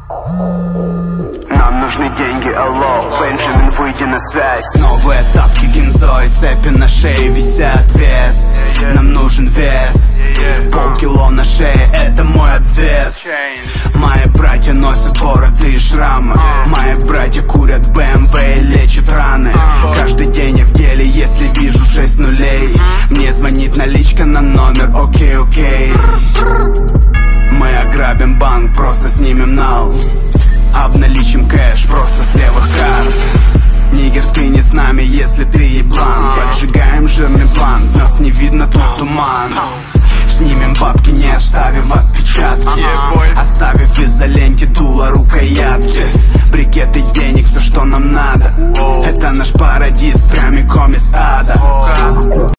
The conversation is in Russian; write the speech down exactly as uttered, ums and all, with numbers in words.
Нам нужны деньги, алло, Бенджамин, выйди на связь. Новые тапки, гинзо и цепи на шее висят. Вес, нам нужен вес. Полкило на шее, это мой обвес. Мои братья носят бороды и шрамы. Мои братья курят бэ эм вэ и лечат раны. Каждый день я в деле, если вижу шесть нулей. Мне звонит наличка на номер, окей, окей. Мы ограбим банк, просто снимем нал. Обналичим кэш, просто с левых карт. Нигер, ты не с нами, если ты еблан. Поджигаем жирный план, нас не видно, тут туман. Снимем бабки, не оставив отпечатки. Оставив в изоленте дуло рукоятки. Брикеты денег, все, что нам надо. Это наш парадиз, прямиком из ада.